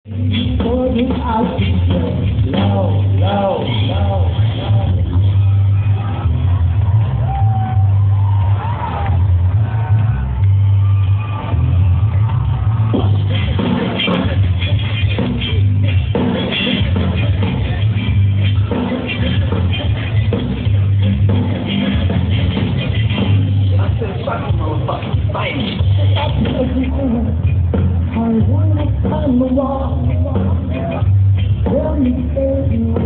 Falling out low, low, low, low. I wanna find the wall. Tell me, baby.